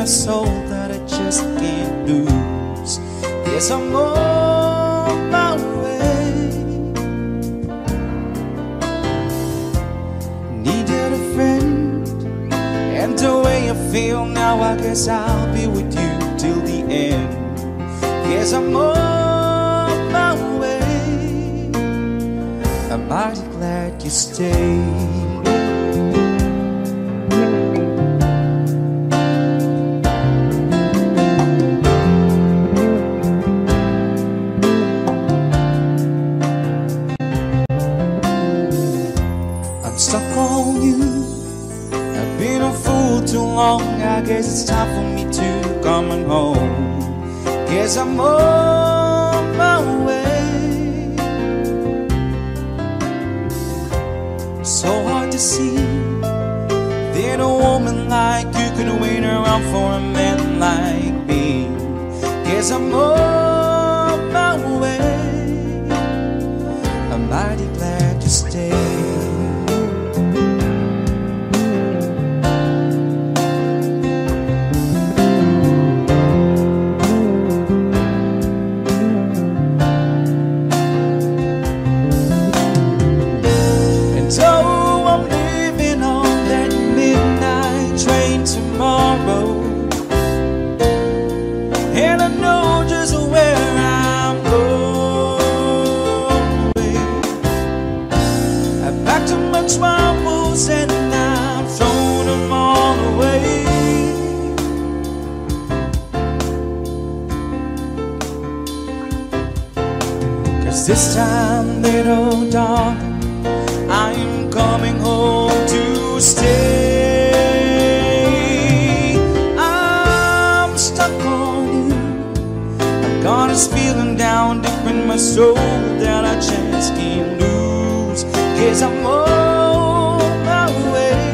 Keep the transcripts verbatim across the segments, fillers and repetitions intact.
my soul that I just can't lose. Yes, I'm on my way. Needed a friend, and the way I feel now, I guess I'll be with you till the end. Yes, I'm on my way. I'm mighty glad you stayed. I guess it's time for me to come on home. Guess I'm on my way. So hard to see that a woman like you can wait around for a man like me. Guess I'm on my way. I'm mighty glad you stayed. Troubles and I've thrown them all away. Cause this time, little darling, I'm coming home to stay. I'm stuck on you. I've got this feeling down deep in my soul that I just can't lose. Cause I'm on my way.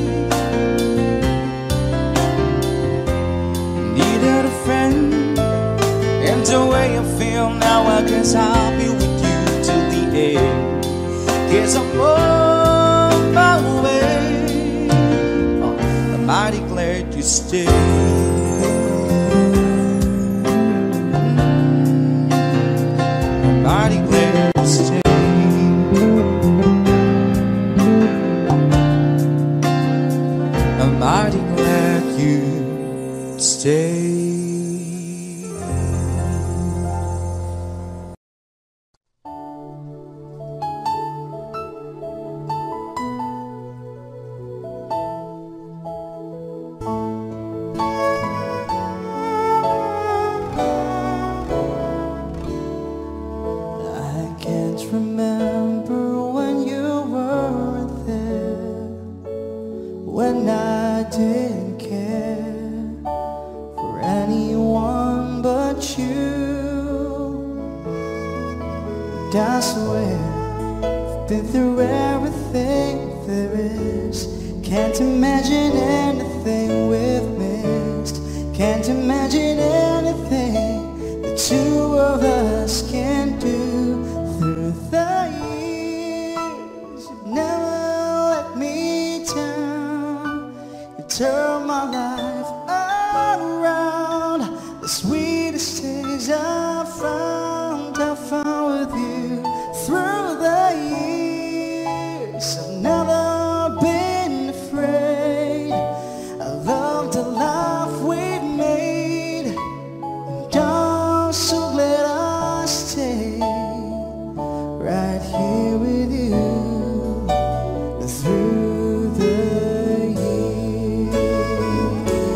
Needed a friend, and the way I feel now, I guess I'll be with you till the end. Cause I'm on my way. Oh, I'm mighty glad you stayed. I'm mighty glad you stayed. I'm mighty glad you stayed. I can't remember when you weren't there, when I didn't care for anyone but you. And I swear I've been through everything there is. Can't imagine anything we've missed. Can't imagine anything the two of us can do through the years. You've never let me down. You turn my life around. The sweetest days I found, I found with you through the years. I've never been afraid. I loved the life we'd made, and I'm so glad I stayed right here with you through the years.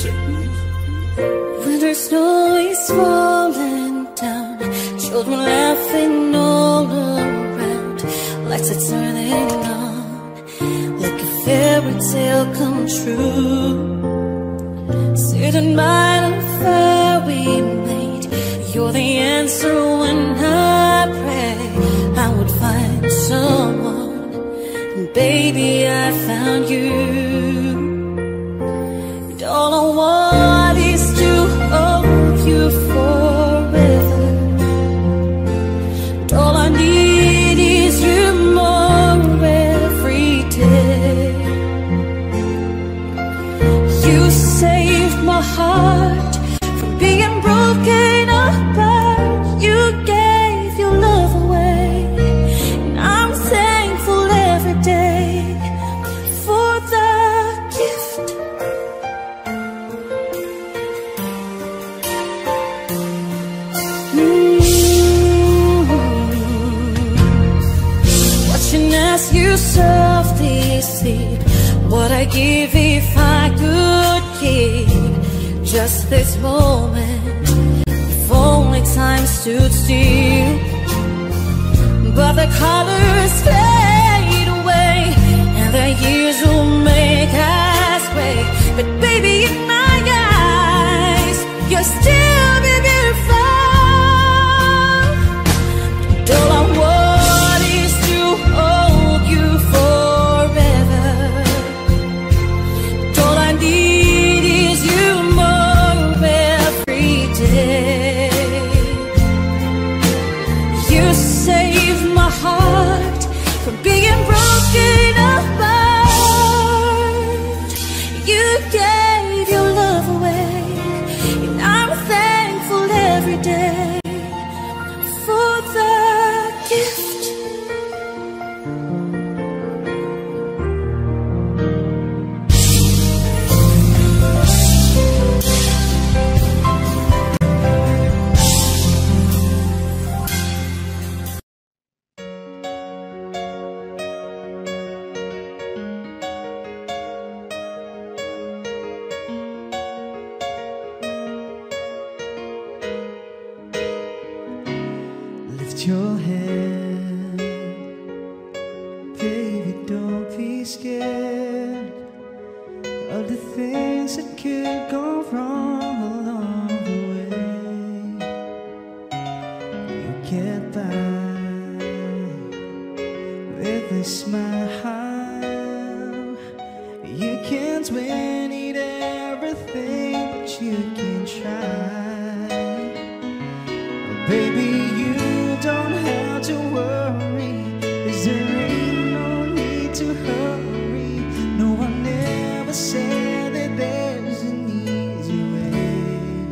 music. Winter snow is falling down, children laughing all around, lights are turning on, like a fairy tale come true. Sitting by the fire we made, you're the answer when I pray I would find someone, and baby I found you. And all I want is to hold you forever, and all I need is you more every day. You saved my heart from being broken apart. You gave your love away, and I'm thankful every day for the gift. Mm-hmm. Watching as you softly sleep, what I give if I could keep just this moment, if only time stood still. But the colors fade away, and the years will make us wait. But baby, in my eyes, you're still beautiful. And all I want is to hold you forever. And all I need is you more every day. You saved my heart from being broken apart. You gave your love away, and I'm thankful every day for the gift. Lift your head, baby, don't be scared of the things that could go wrong along the way. You get by with a smile. You can't win it everything, but you can try. Baby, you don't have to worry, 'cause there ain't no need to hurry. No one ever said that there's an easy way.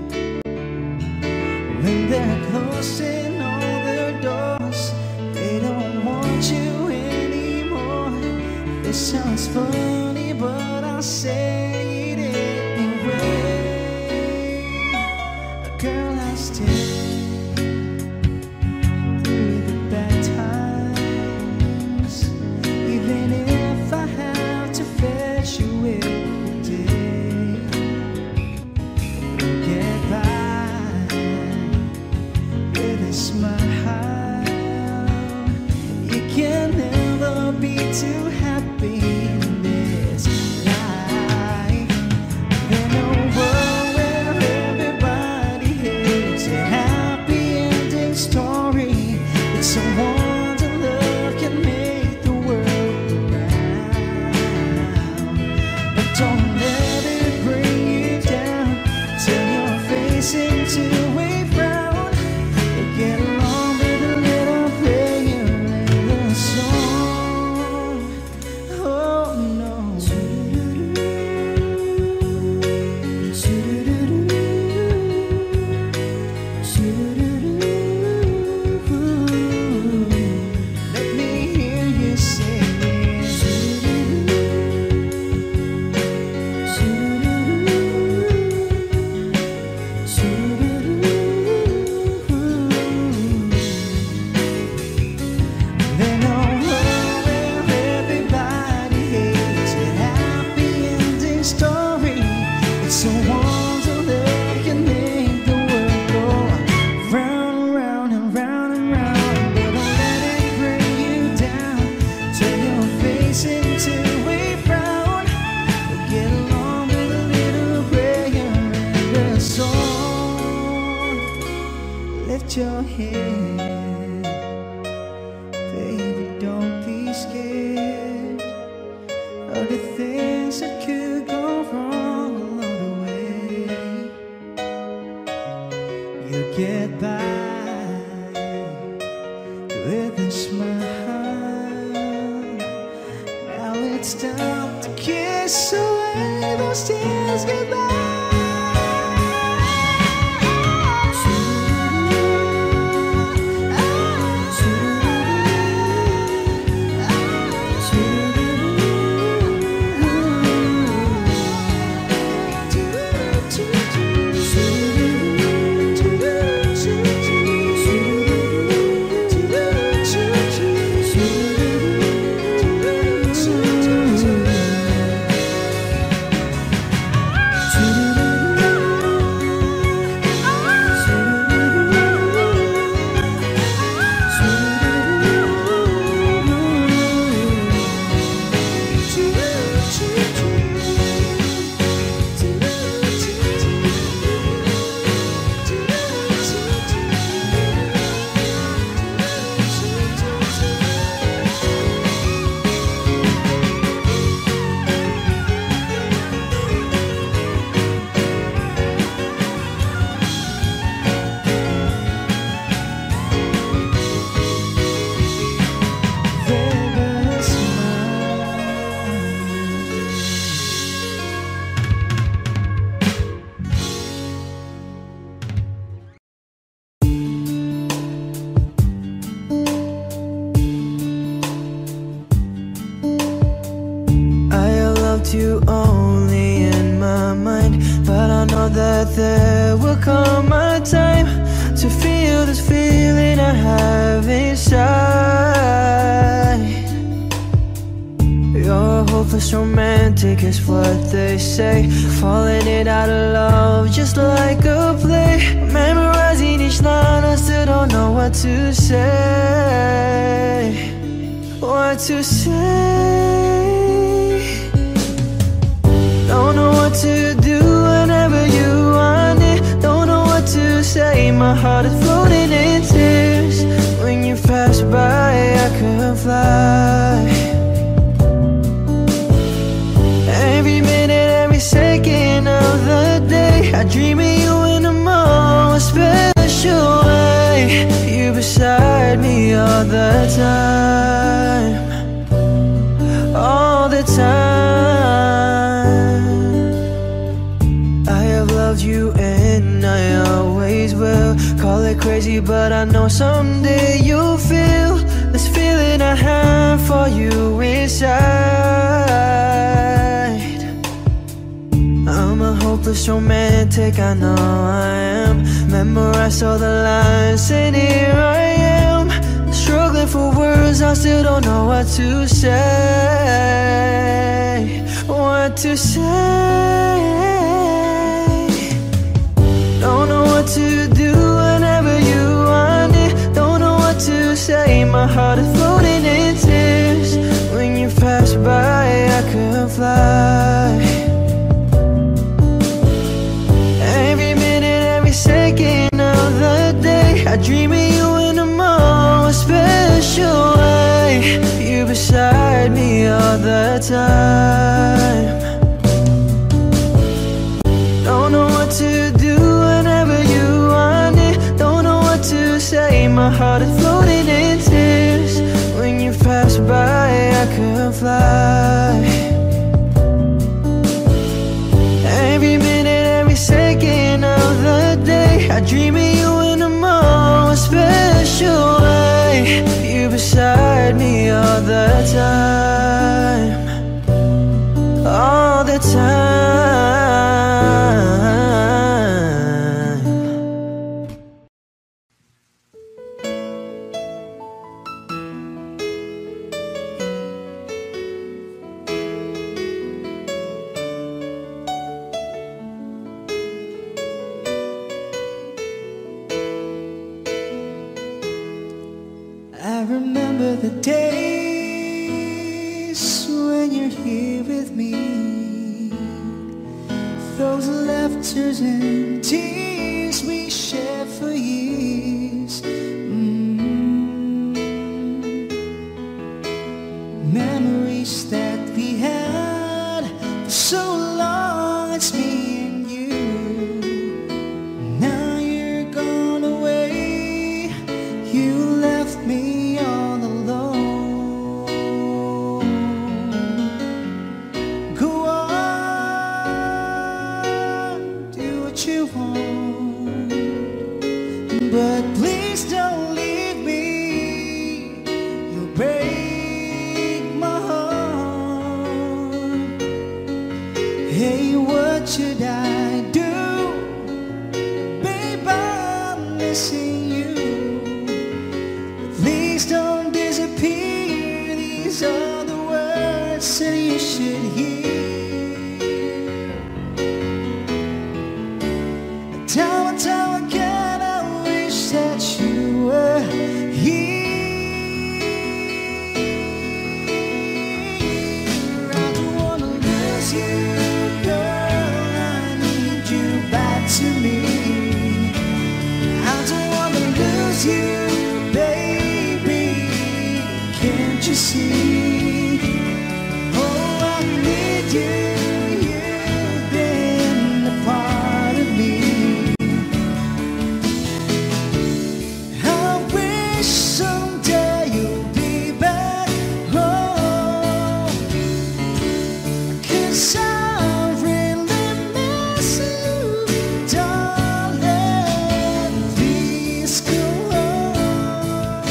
When they're closing all their doors, they don't want you anymore. It sounds funny, but I'll say it anyway. Girl, I still too happy in this life. In a world where everybody hates a happy ending story, it's someone to love can make the world go round. But don't let it bring you down, turn your face into a frown. Get along with a little prayer and a song. Oh with a smile. Now it's time to kiss away those tears goodbye. You only in my mind, but I know that there will come a time to feel this feeling I have inside. You're hopeless romantic is what they say, falling it out of love just like a play. Memorizing each line, I still don't know what to say. What to say. Don't know what to do whenever you want it. Don't know what to say, my heart is floating in tears. When you pass by, I could fly. Every minute, every second of the day, I dream of you in a more special way. You beside me all the time, all the time. You and I always will. Call it crazy, but I know someday you'll feel this feeling I have for you inside. I'm a hopeless romantic, I know I am. Memorized all the lines and here I am, struggling for words, I still don't know what to say. What to say. Don't know what to do whenever you want it. Don't know what to say, my heart is floating in tears. When you pass by, I could fly. Every minute, every second of the day, I dream of you in a more special way. You beside me all the time. Don't know what to do whenever you want it. Don't know what to say, my heart is floating in tears. When you pass by, I could fly. Every minute, every second of the day, I dream of you in a more special way. You beside me all the time, all the time. I remember the days when you're here with me, those laughters and tears we shared for years. Mm. Memories that we had for so long, it's me and you. Now you're gone away, you left me should I do? Babe, I'm missing you. Please don't disappear. These are the words that you should hear. Time and time again, I wish that you were here. I don't wanna lose you, girl. I need you back to me. I don't wanna lose you, baby. Can't you see? Oh, I need you. You've been a part of me. I wish someday you'll be back home, 'cause I really miss you, darling. Please go home.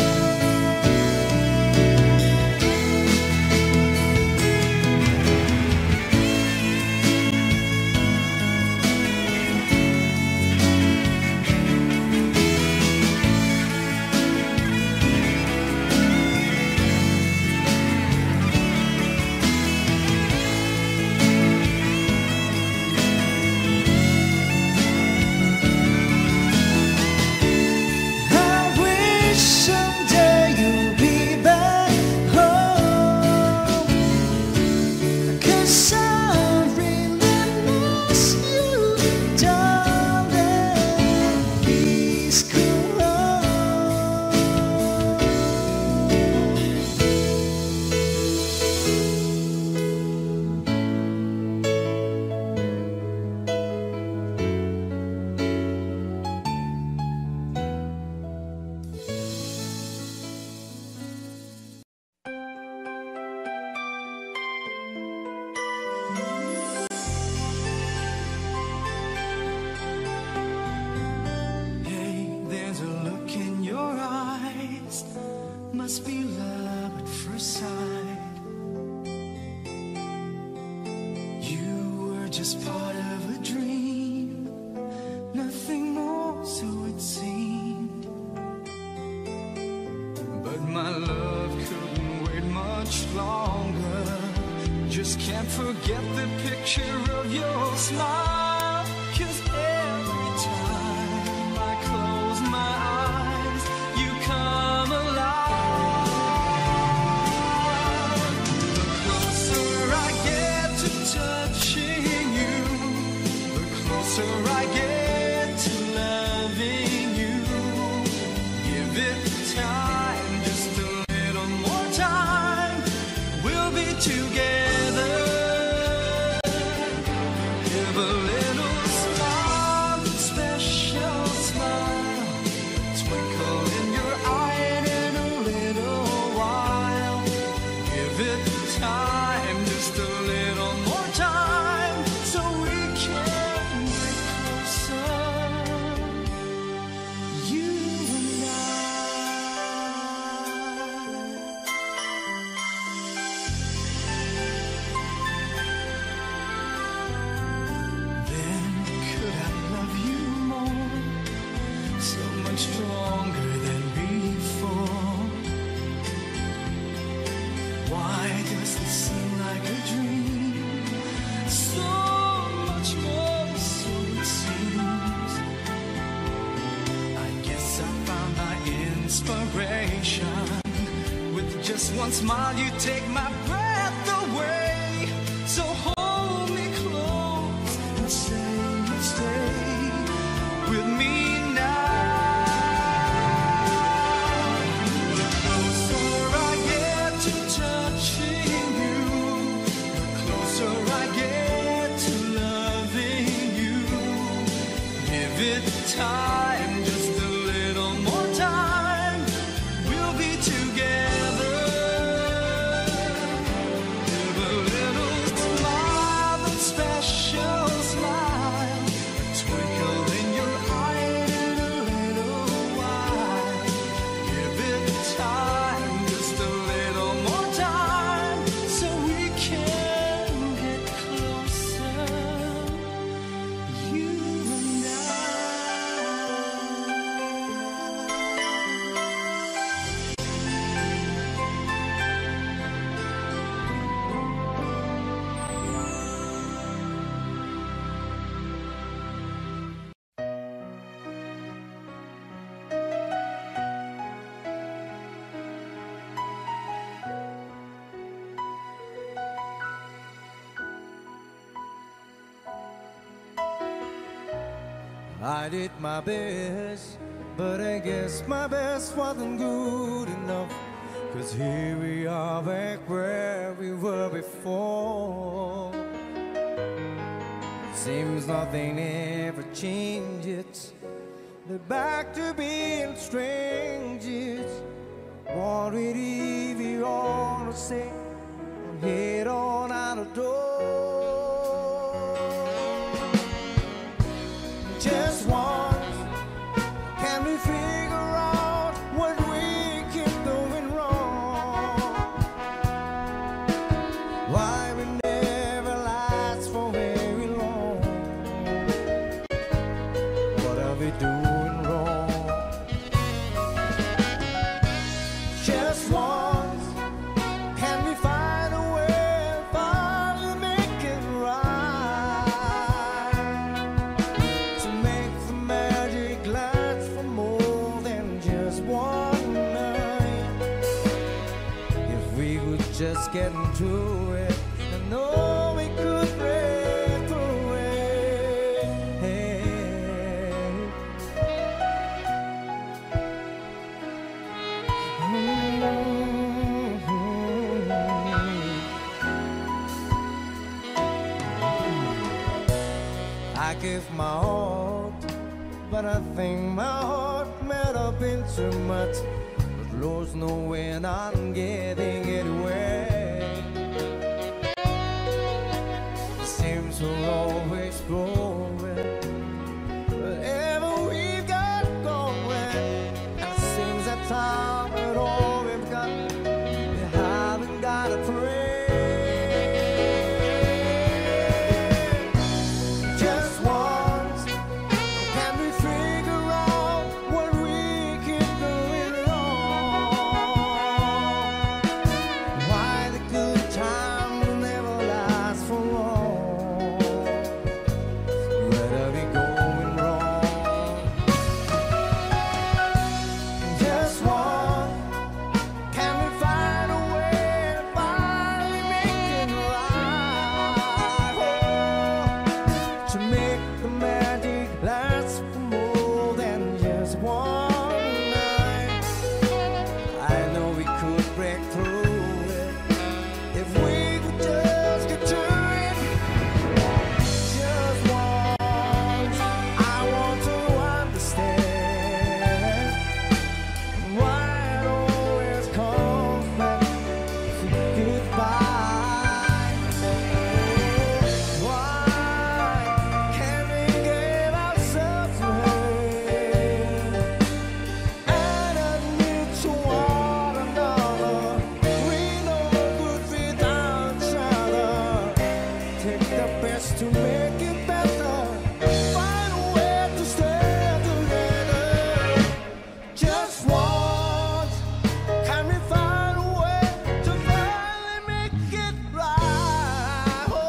I wish someday you'll be back home, 'cause I really miss you, darling. Please go home. Hey, there's a look in your eyes. Must be love at first sight. You were just part of a dream, nothing more, so it seemed. But my love couldn't wait much longer. Just can't forget the picture of your smile. 'Cause every time I close my eyes, you come alive. The closer I get to touching you, the closer I get to loving you. Give it time, just a little more time. We'll be together. Give a little smile, special smile. Twinkle in your eye and in a little while. Give it time, just a little more time, so we can get closer. You and Then could I love you more, so much stronger than before? Why does this seem like a dream? So much more, so it seems. I guess I found my inspiration. With just one smile, you take my breath away. So hold me close and say you'll stay with me now. The closer I get to touching you, the closer I get to loving you. Give it time, just a little more time. We'll be together. I did my best, but I guess my best wasn't good enough. 'Cause here we are back where we were before. Seems nothing ever changes. They're back to being strangers. What did Evie want to say? Head on out the door. Just once, can we figure out what we keep doing wrong? Why we never last for very long? What are we doing wrong? Just once, can we find a way, finally make it right? To make the magic last for more than just one night. If we could just get into it, I know we could break through it. Hey. I gave my heart, but I think my heart might have been too much. But Lord's knowing I'm getting it away. Seems we're always growing, whatever we've got going. And it seems that time at all we've got, we haven't got a prayer. Just once, can we figure out what we keep doing wrong? Why the good time will never last for long? Where are we going wrong? Just once, can we find a way to finally make it right? Oh, to make the magic last for more than just one night. I know we could break through it if we could just get to it. Just once, I want to understand why it always comes back to goodbye. Why can't we give ourselves away and admit to one another we know good without each other? Take the best to make it better. Find a way to stay together. Just once, can we find a way to finally make it right? Oh,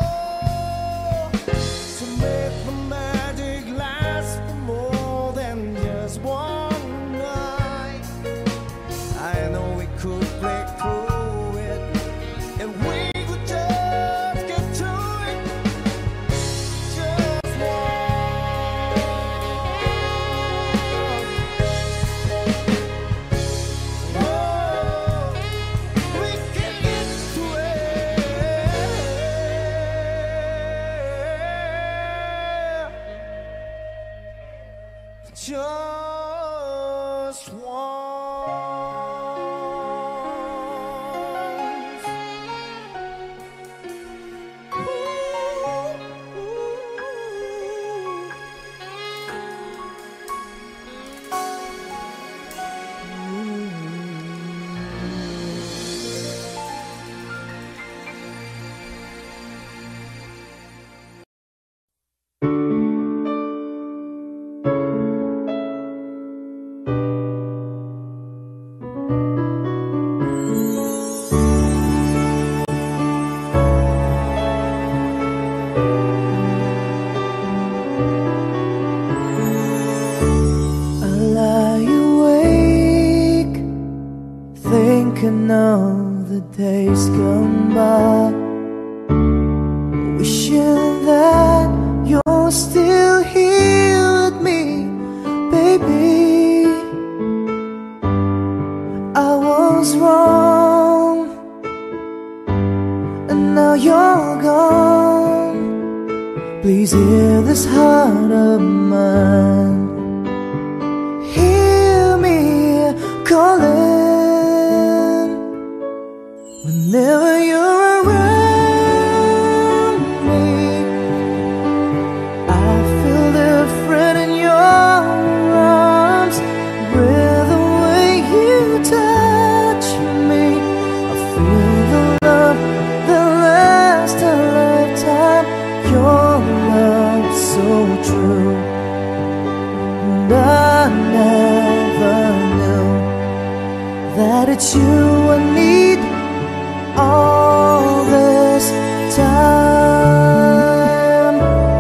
to make the magic last for more than just one night. I know we could break through it if we could just get to it. Just once. Whoa, we can get to it. Just once. I lie awake, thinking of the days gone by, wishing that you're still here with me. wrong, and now you're gone. Please hear this heart of mine. Hear me calling. Whenever you're around me, I feel different in your arms. With the way you touch me, I feel the love that lasts a lifetime. Your love so true, and I never knew that it's you I need all this time.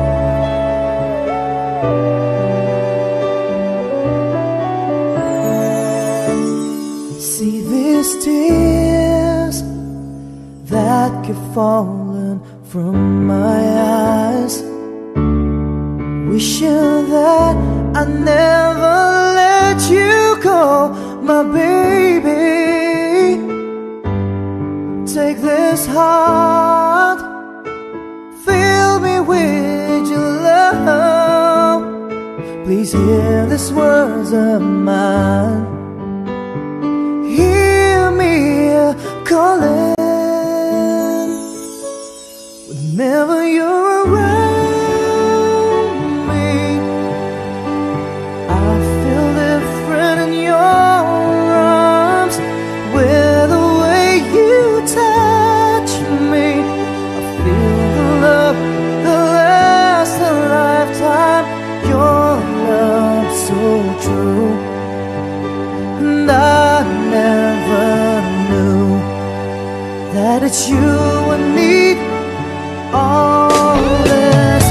See these tears that keep falling from my eyes, wishing that I never let you go, my baby. Take this heart, fill me with your love. Please hear these words of mine. Hear me calling. Whenever you're around me, I feel different in your arms. With the way you touch me, I feel the love that lasts a lifetime. Your love so true, and I never knew that it's you I need all this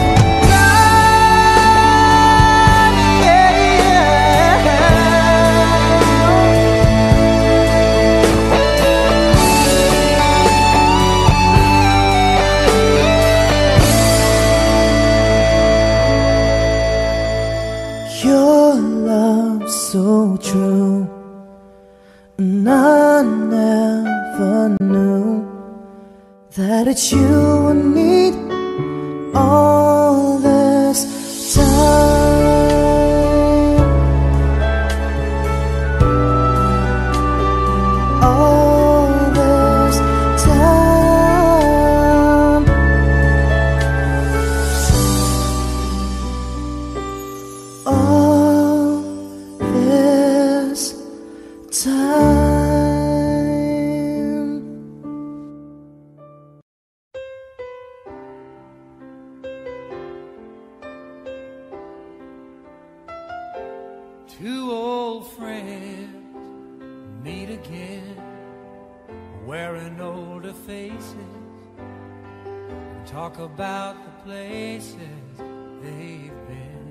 time, yeah, yeah. Your love so true, and I never knew that it's you I need all this time. All this time. All this time. Two old friends meet again, wearing older faces, and talk about the places they've been.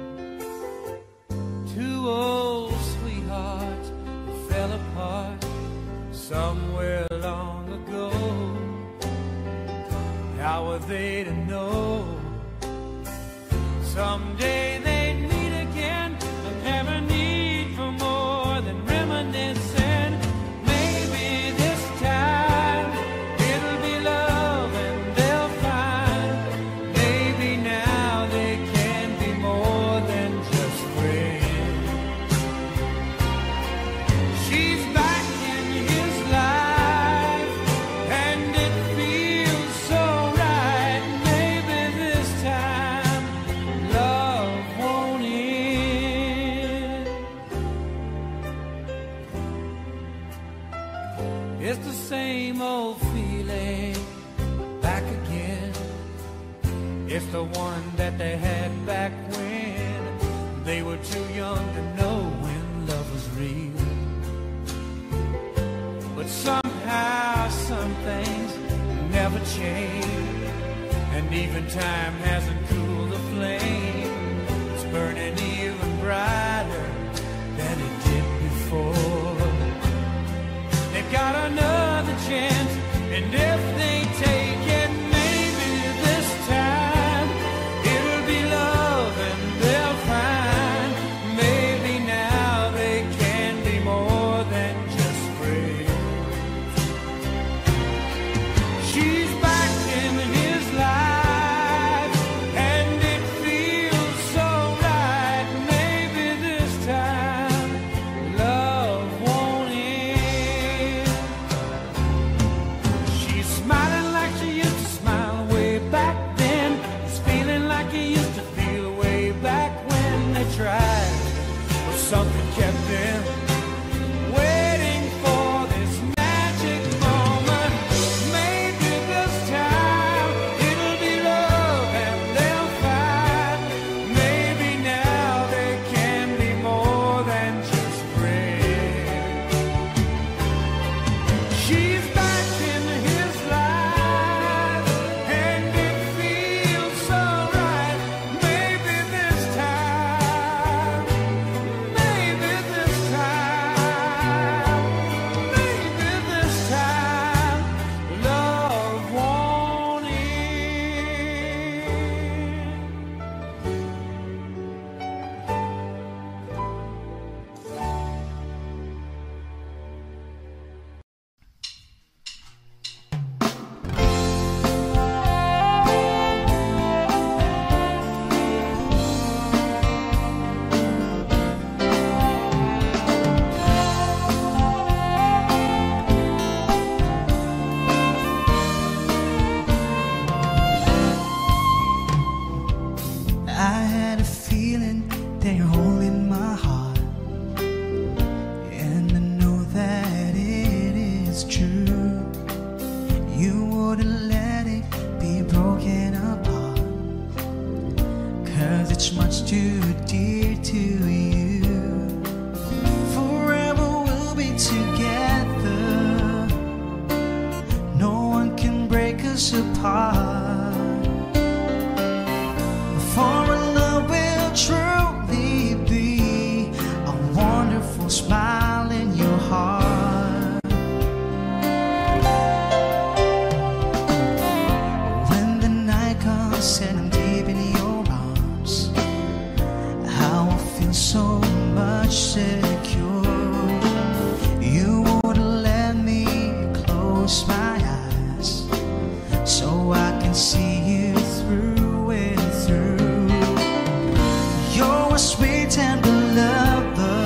Two old sweethearts who fell apart somewhere long ago. How were they to know someday they'd meet again? Have a need for more than reminiscing. Maybe this time it'll be love and they'll find. Maybe now they can be more than just friends. She's back in his life and it feels so right. Maybe this time love won't end. It's the same old feeling back again. It's the one that they had back when they were too young to know when love was real. But somehow some things never change, and even time hasn't cooled the flame. It's burning even brighter than it did before. They've got another chance, and if they take it, maybe this time it'll be love and they'll find. Maybe now they can be more than just friends. you wouldn't let it be broken apart, 'cause it's much too dear to you. Forever we'll be together, no one can break us apart. For a love will truly be a wonderful smile in your heart. When the night comes and I'm deep in your arms, I will feel so much secure. You wouldn't let me close my eyes, so I can see you through and through. You're a sweet tender lover,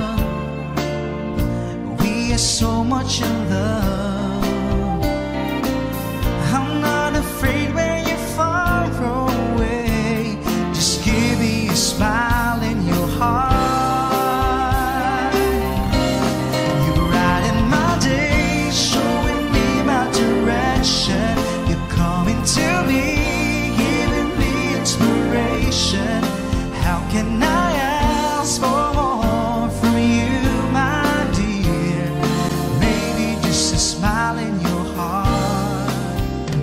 we are so much in love. I'm not afraid when you're far away, just give me a smile in your heart. You brighten my day, showing me my direction. You're coming to me, giving me inspiration. How can I ask for more from you, my dear? Maybe just a smile in your heart.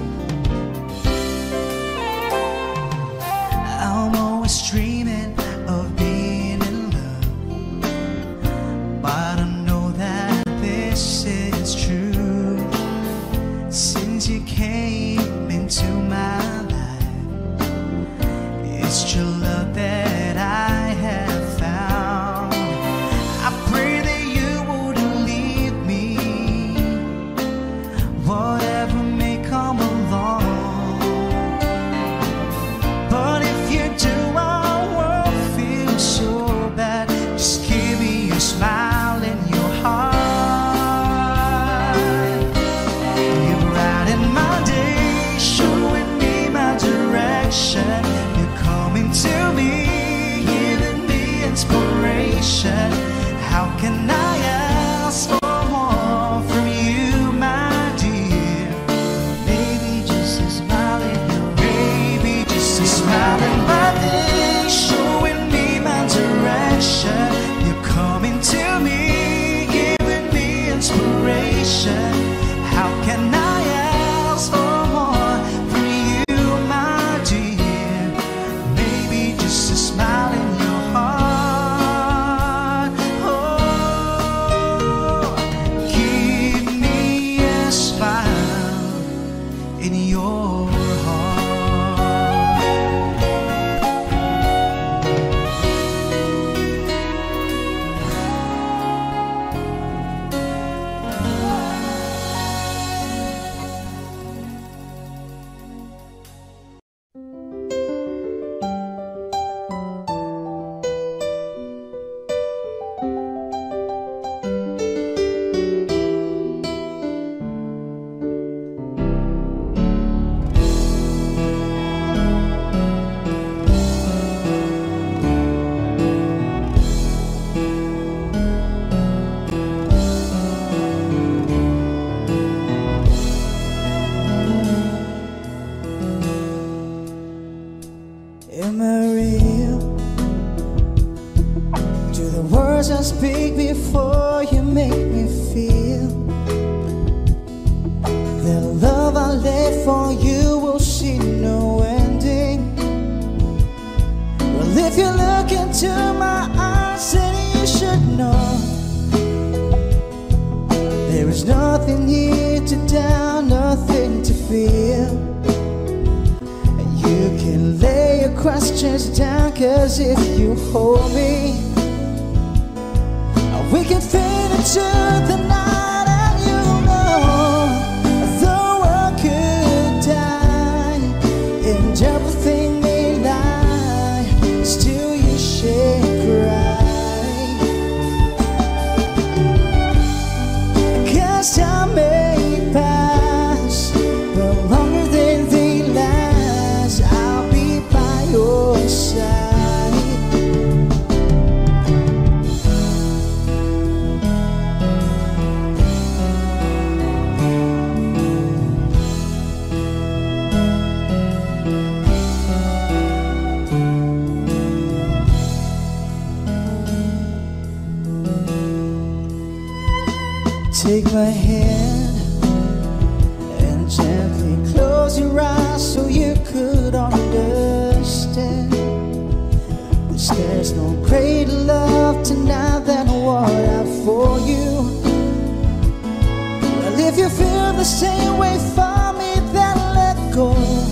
I'm always dreaming of being in love, but I know that this is true. Since you came into my life, it's true love that I have found. I pray that you wouldn't leave me, whatever may come along. But if you do, our world feels so bad. Just give me a smile in your heart. You brighten my day, showing me my direction. You're coming to me, giving me inspiration. How can I ask for more from you, my dear? Maybe just a smile in your baby, just a smile in my day, showing me my direction. You're coming to me, giving me inspiration. How can I ask for more from you, my dear? Maybe just a smile in your heart. Oh, give me a smile in your heart. Am I real? Do the words I speak before you make me feel? The love I lay for you will see no ending. Well, if you look into my eyes, then you should know there is nothing here to doubt, nothing to fear. You can lay your questions down, 'cause if you hold me, we can fade into the night. And you know the world could die and everything may lie, still you shan't cry. 'Cause time may pass, but longer than they last, I'll be by your side. my hand and gently close your eyes so you could understand. Cause there's no greater love tonight than what I have for you. Well, if you feel the same way for me, then let go.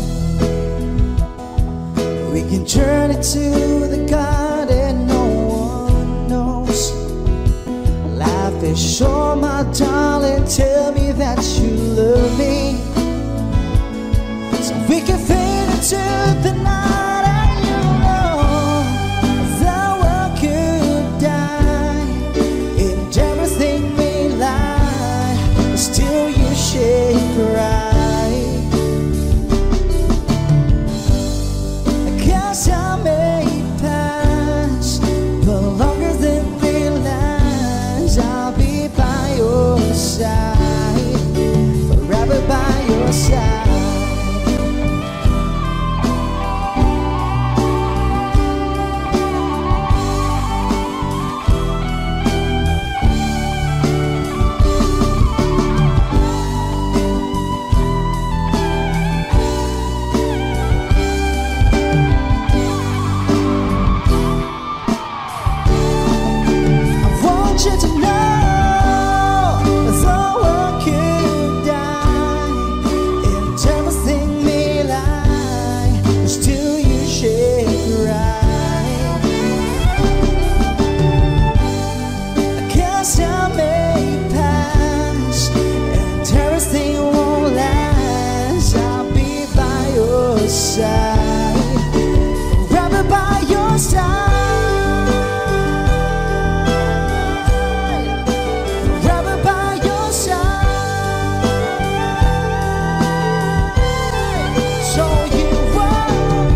We can journey to the garden no one knows. Life is short, my darling, tell me that you love me, so we can fade into the night. And you know the world could die and everything may lie, but still you shake right. I may pass, but longer than realize I'll be by your side, forever by your side. Forever by your side, forever by your side, so you won't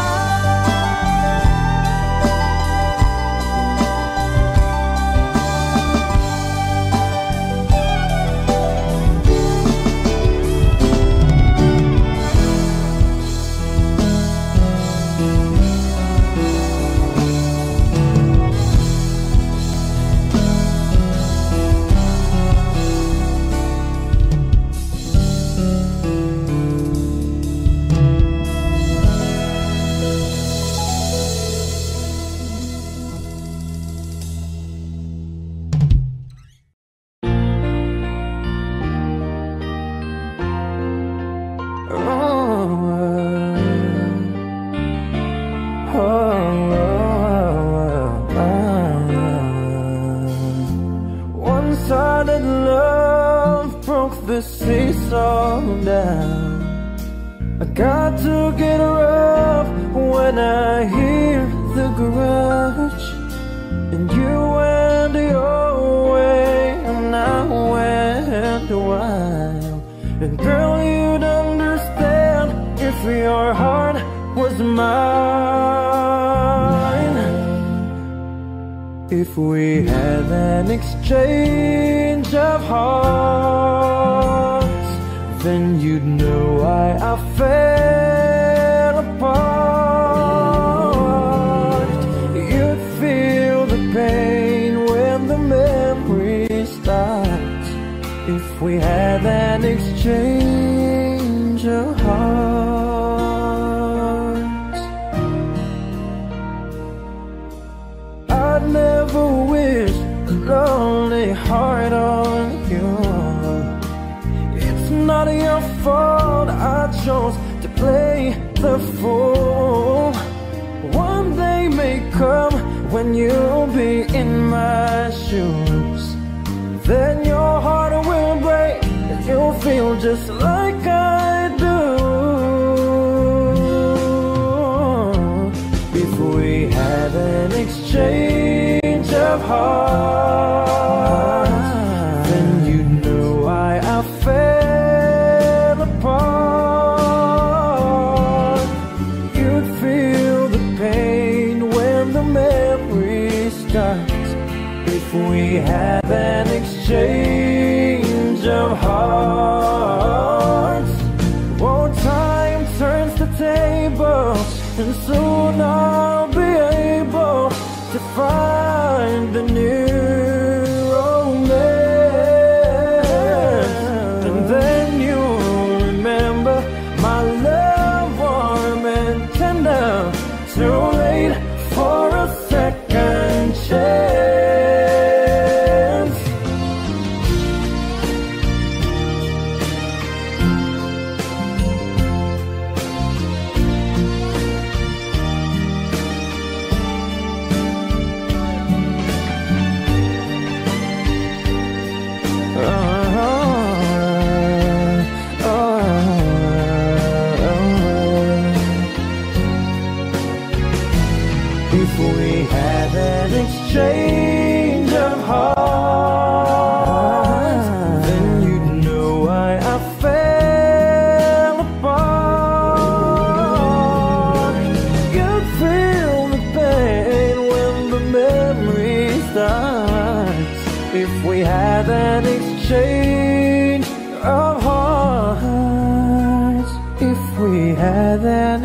one-sided love broke the seesaw down. I got to get rough when I hear the garage, and you went your way and I went wild. And girl, you'd understand if your heart was mine. If we had an exchange of hearts, then you'd know why I fell apart. You'd feel the pain when the memory starts. If we had an exchange of hearts, I'd never wish a lonely heart on you. It's not your fault I chose to play the fool. One day may come when you'll be in my shoes. Then your heart will break and you'll feel just like I do. If we had an exchange of hearts, then you'd know why I fell apart. You'd feel the pain when the memory starts. If we had an exchange of hearts, oh, time turns the tables, and soon I'll be able to find a new romance. an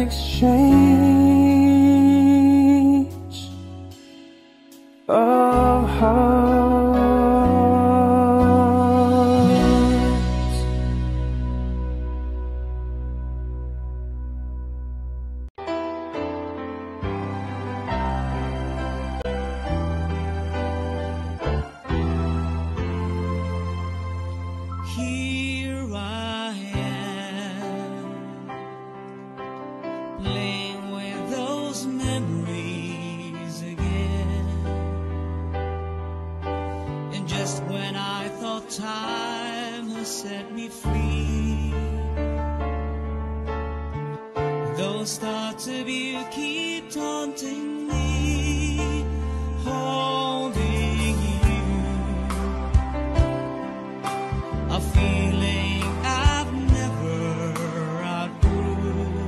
exchange of hearts. Here I am, playing with those memories again. And just when I thought time has set me free, those thoughts of you keep taunting me, holding you, a feeling I've never outgrew.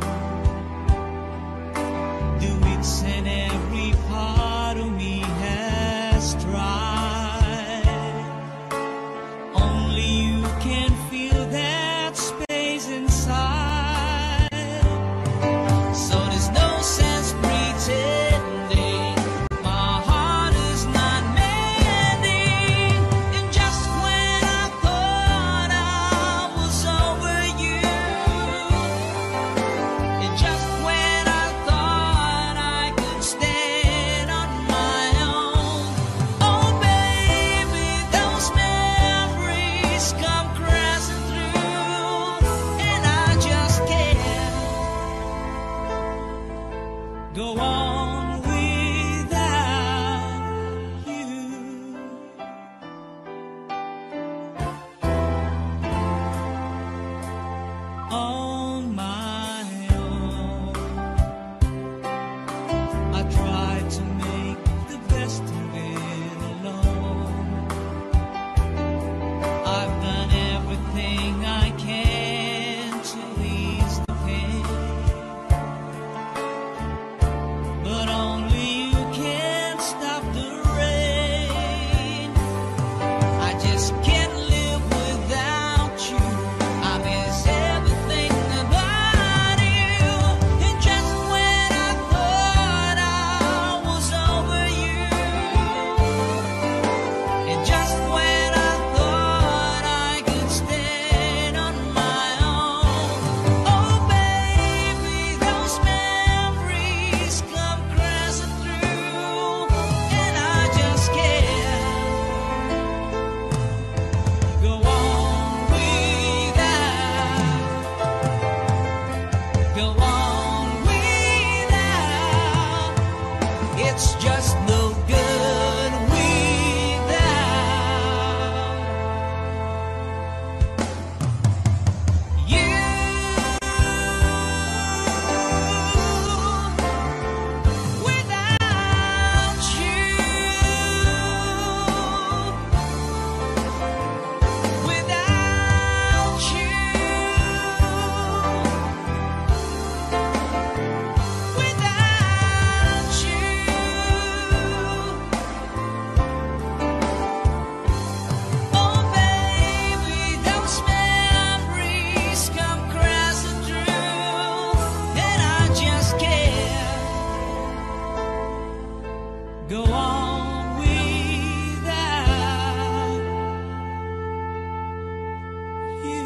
The wits and every part of me has tried. Only you can feel that space inside. So there's no sense pretending my heart is not mending. And just when I thought I was over you, and just when I thought I could stand on my own, oh baby, those memories come crashing through, and I just can't go on without you. On my own, I tried to make the best of it alone. I've done everything I can to ease the pain, but only you can stop the rain. I just can't live without you. I miss everything about you. And just when I thought I was over you, and just when I thought I could stand on my own, oh baby, those memories come crashing through, and I just can't go on without, go on without. It's just no good without you. Without you, without you, without you. Oh baby, those memories come crashing through, and I just can't go on without you.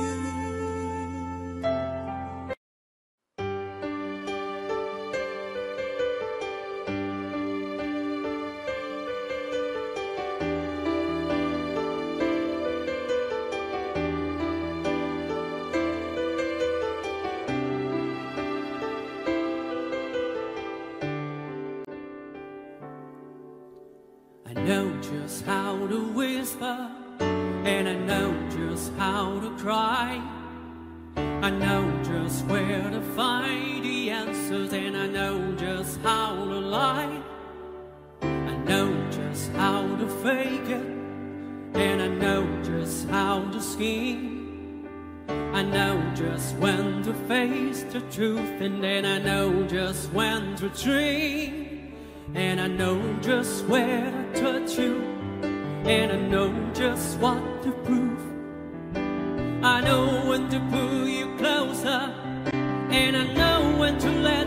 I know just how to whisper, and I know just how to cry. I know just where to find the answers, and I know just how to lie. I know just how to fake it, and I know just how to scheme. I know just when to face the truth, and then I know just when to dream. And I know just where to touch you, and I know just what to prove. I know when to pull you closer, and I know when to let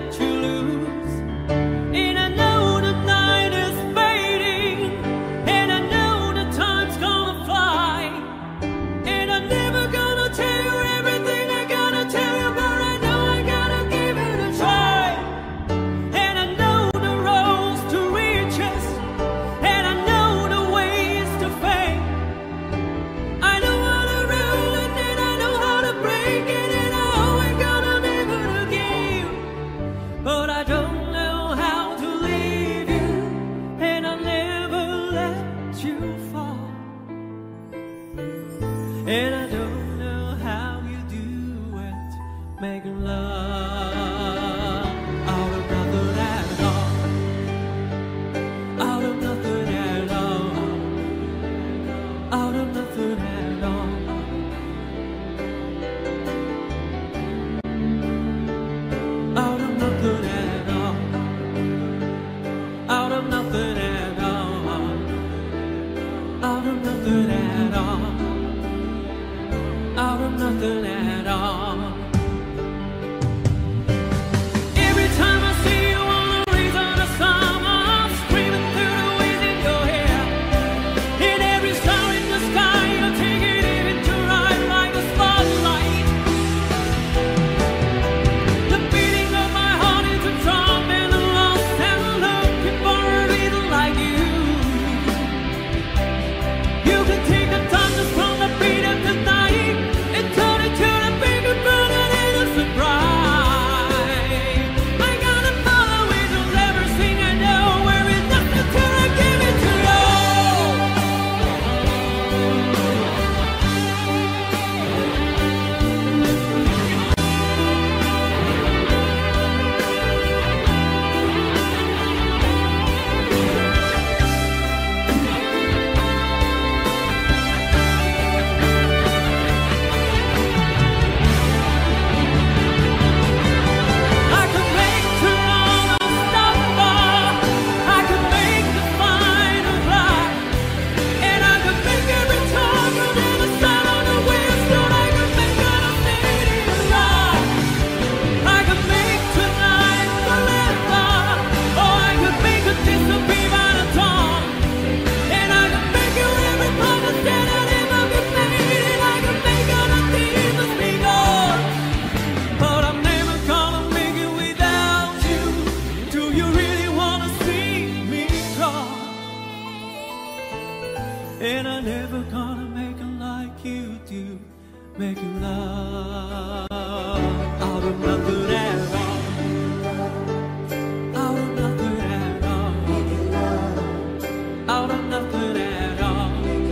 out of nothing at all, out of nothing at all, out of nothing at all,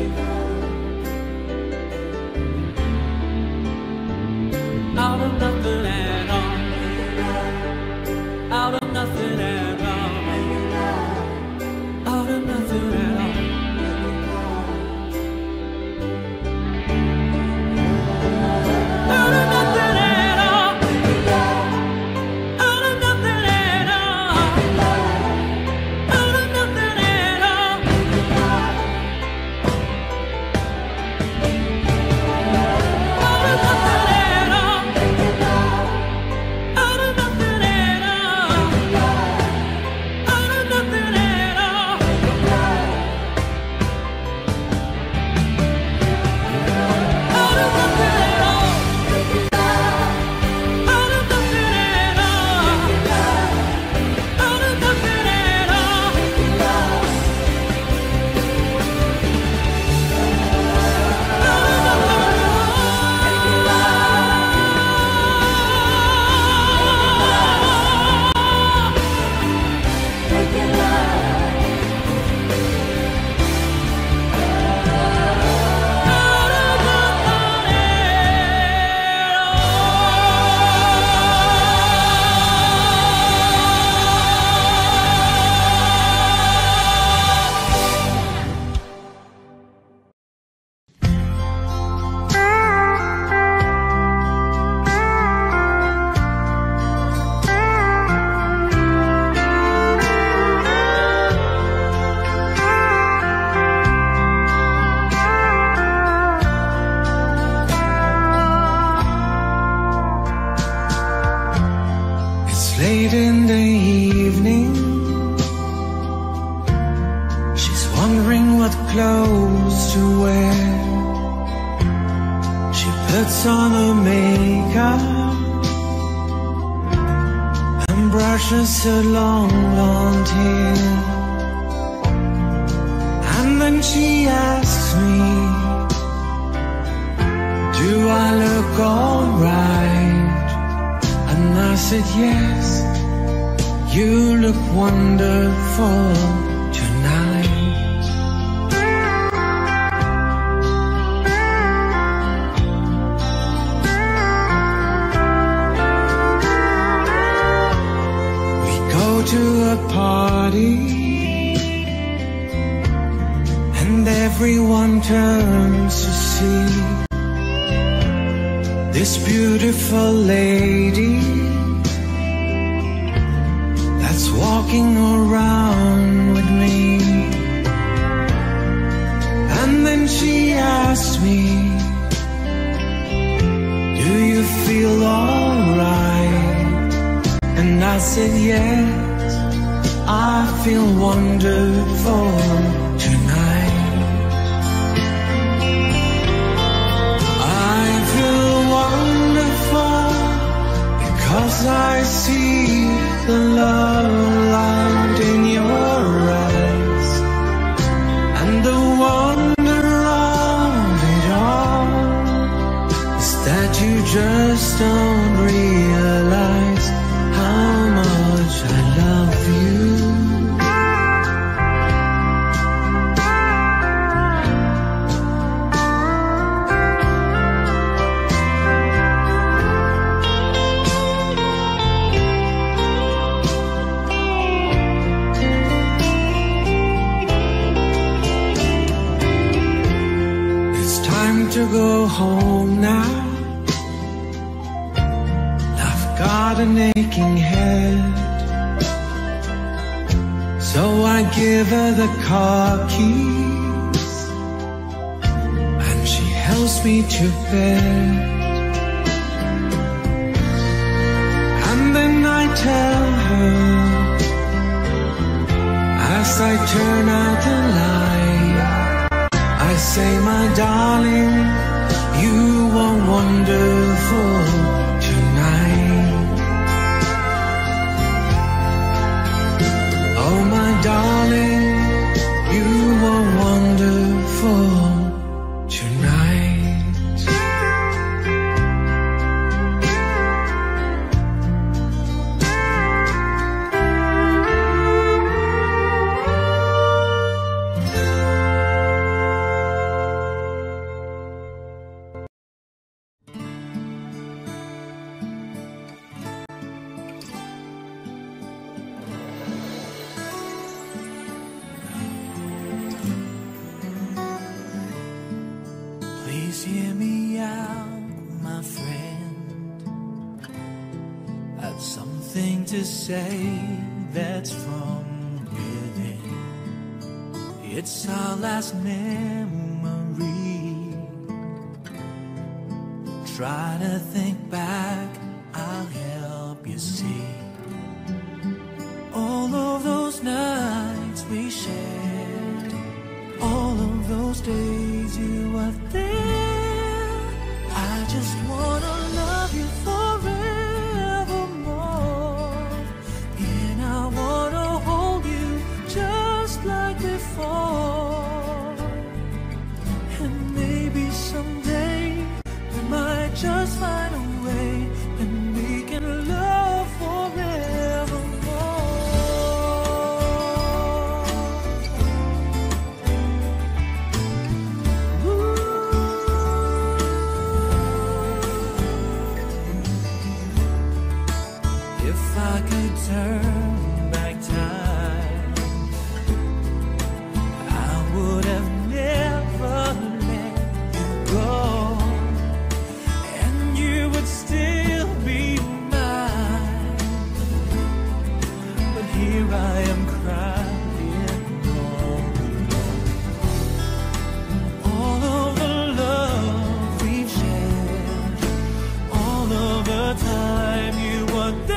out of nothing at all, out of nothing at all, out of nothing at all. Late in the evening, she's wondering what clothes to wear. She puts on her makeup and brushes her long blonde hair. And then she asks me, do I look alright? And I said, yes, you look wonderful tonight. We go to a party and everyone turns to see this beautiful lady that's walking around with me. And then she asked me, do you feel alright? And I said, yes, I feel wonderful tonight. Cause I see the love light in your eyes, and the wonder of it all is that you just don't realize how much I love you. To go home now, I've got an aching head, so I give her the car keys and she helps me to bed. And then I tell her, as I turn out the light, I say, my darling, you are wonderful tonight. Oh, my darling, you are wonderful tonight. something to say that's from within. It's our last memory. Try to think back, I'll help you see all of those nights we shared, all of those days you were there. I just wanna love you forevermore, and I wanna hold you just like before. And maybe someday we might just find a way, and we can love forevermore. If I could turn back time, I would have never let you go, and you would still be mine. But here I am crying all alone. All of the love we've shared, all of the time you were there.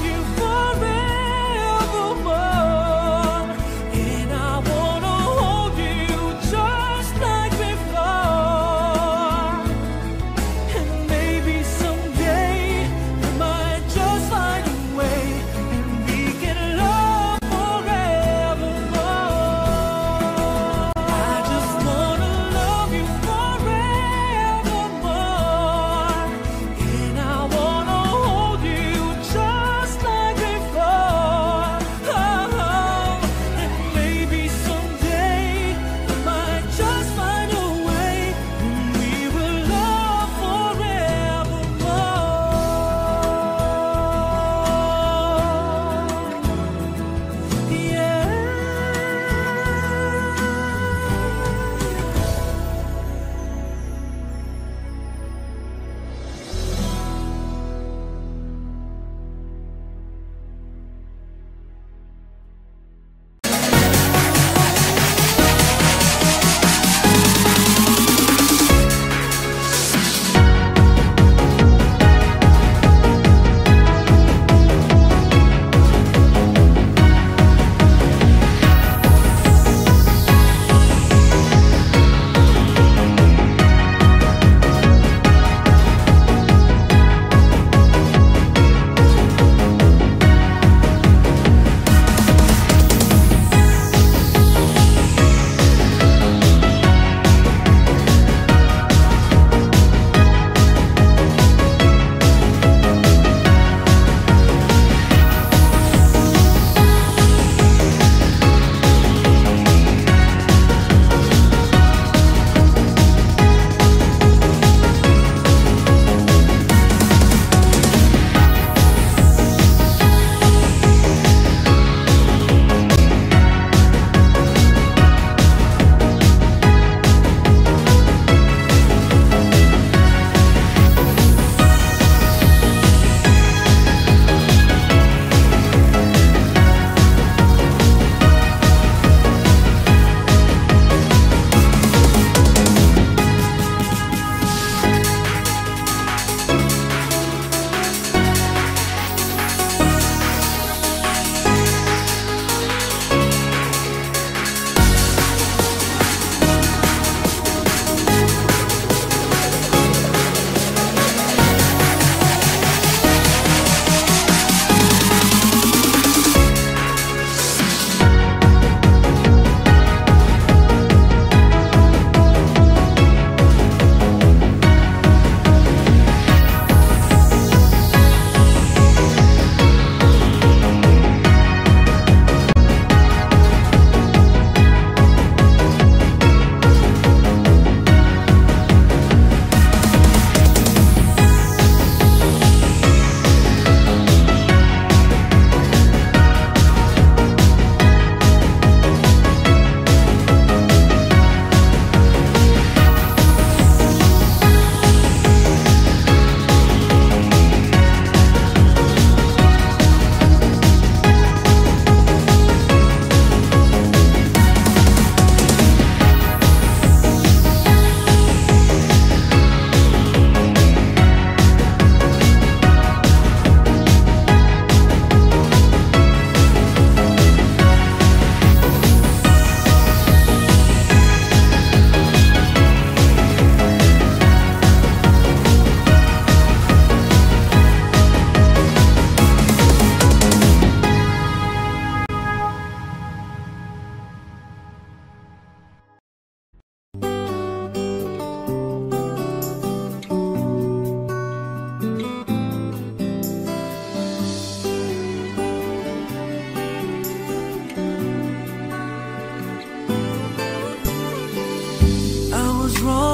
Hold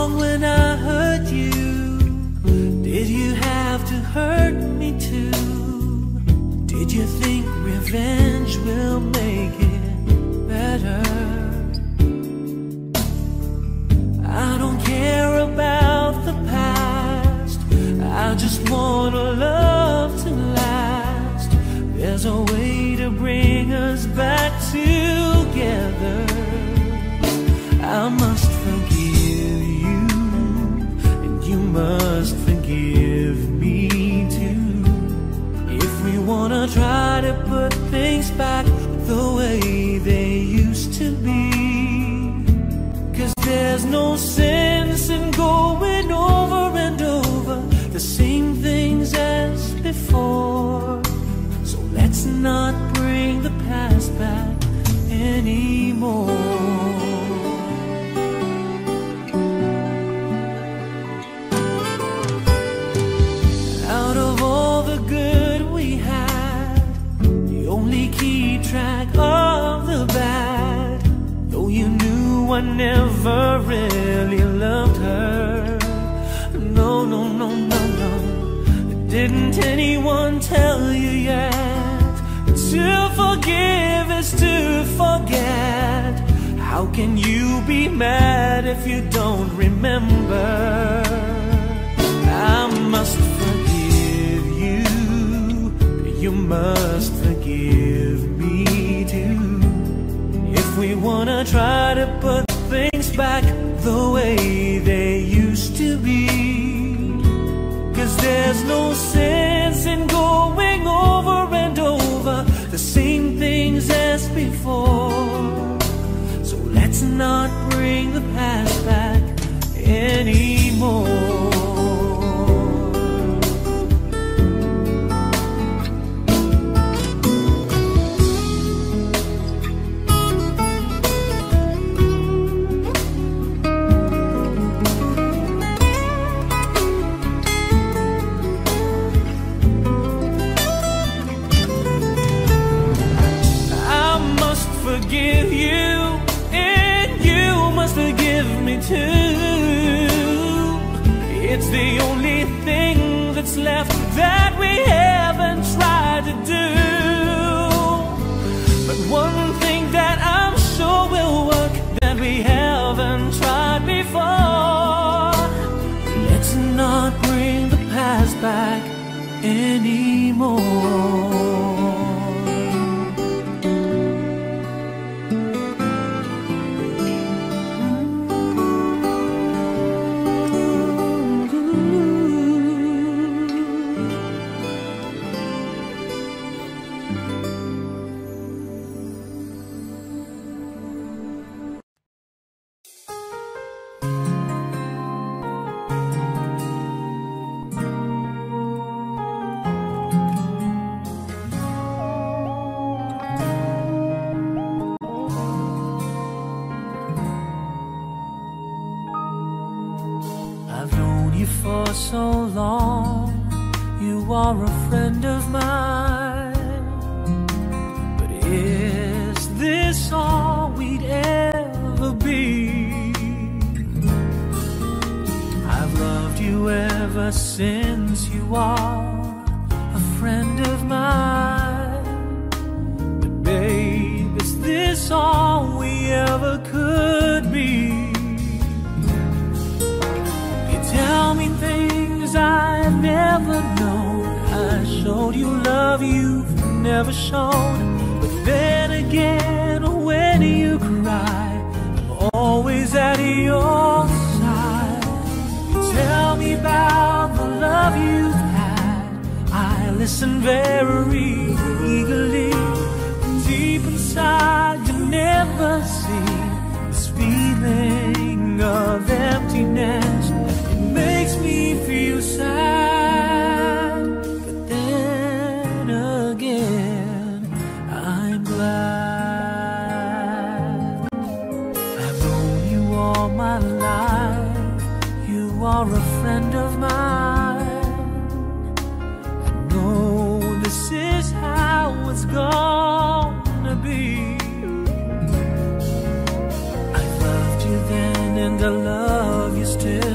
wrong when I hurt you? Did you have to hurt me too? Did you think revenge will make it better? I don't care about the past, I just want a love to last. There's a way to bring us back together. I must forgive you, and you must forgive me too. If we wanna try to put things back the way they used to be, 'cause there's no sense in going over and over the same things as before. So let's not bring the past back anymore. Out of all the good we had, you only keep track of the bad. Though you knew I never really loved her. No, no, no, no, no. Didn't anyone tell you yet? To forgive is to forget. How can you be mad if you don't remember? I must forgive you, you must forgive me too. If we wanna try to put things back the way they used to be, 'cause there's no sense in going over and over the same things as before. So let's not bring the past back anymore. Forgive you, and you must forgive me too. It's the only thing that's left that we haven't tried to do. But one thing that I'm sure will work that we haven't tried before. Let's not bring the past back anymore. For so long, you are a friend of mine. But is this all we'd ever be? I've loved you ever since you are a friend of mine. But babe, is this all we ever could be? Tell me things I've never known. I showed you love you've never shown. But then again, when you cry, I'm always at your side. You tell me about the love you've had. I listen very eagerly. Deep inside, you never see this feeling of emptiness. Makes me feel sad, but then again, I'm glad. I've known you all my life. You are a friend of mine. I know this is how it's gonna be. I loved you then, and I love you still.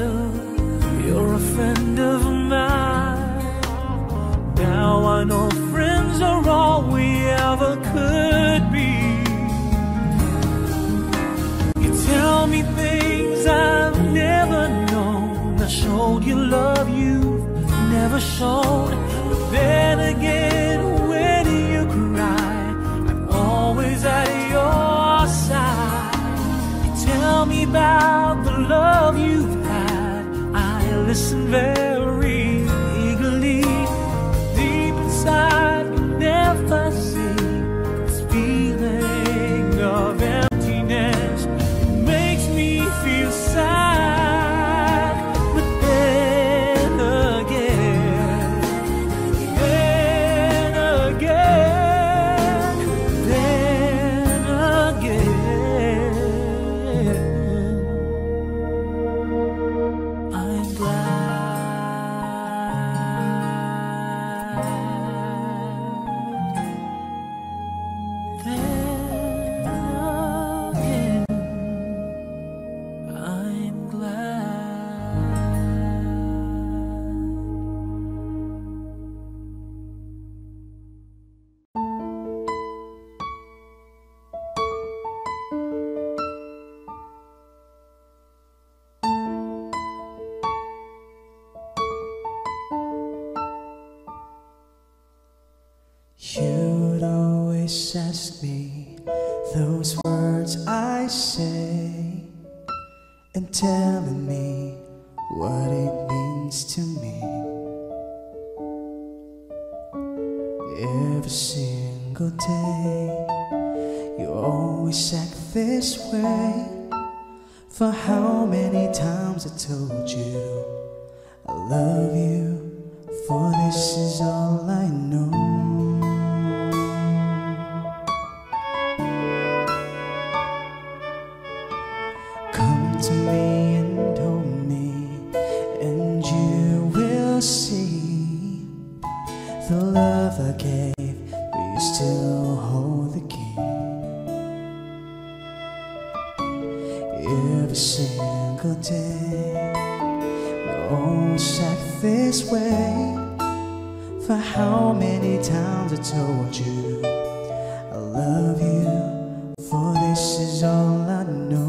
broken love you've never shown. But then again, when you cry, I'm always at your side. You tell me about the love you've had, I listen very eagerly. Deep inside, you never see this feeling of emptiness. It makes me feel sad, but then again, then again, then again, I'm You'd always ask me those words I say, and telling me what it means to me. Every single day, you always act this way. For how many times I told you I love you, for this is all I know. To me and hold me, and you will see the love I gave, but you still hold the key. Every single day, we always act this way. For how many times I told you I love you, for this is all I know.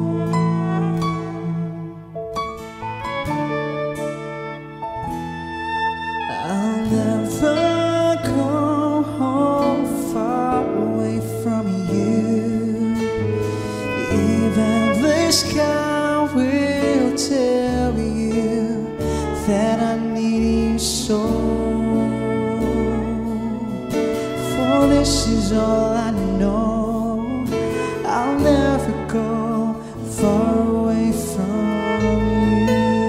I'll never go home far away from you. Even the sky will tell you that I need you so. For this is all I know. I'll never go far away from you.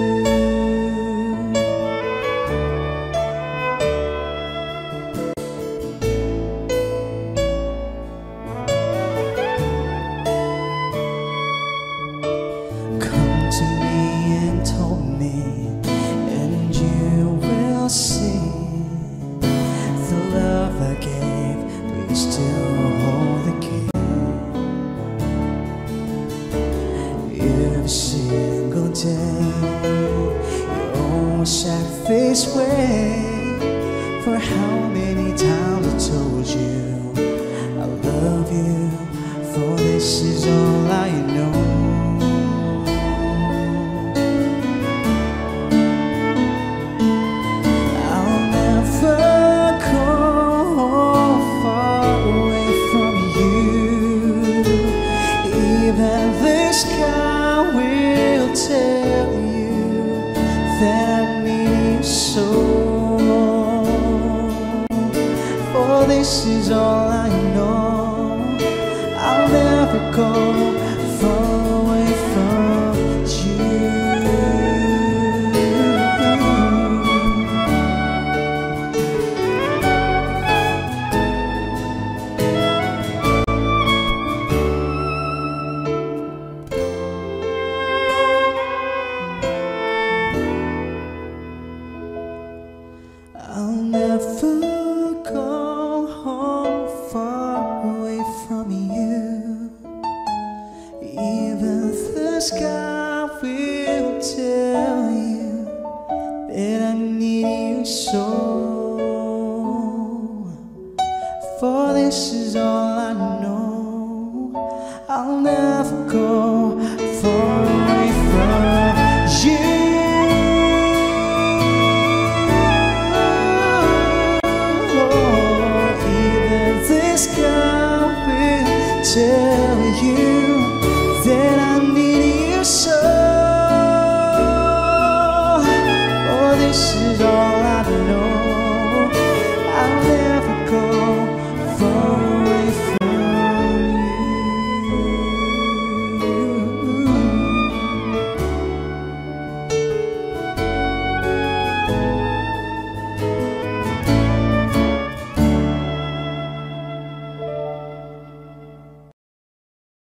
To me and told me, and you will see the love I gave, but you still hold the key. Every single day, you always act this way. For how many times I told you I love you, for this is all I know. Sky will tell you that I need you so. For this is all I know. I'll never go far away from you. I'll never go home far away from you. Even the sky will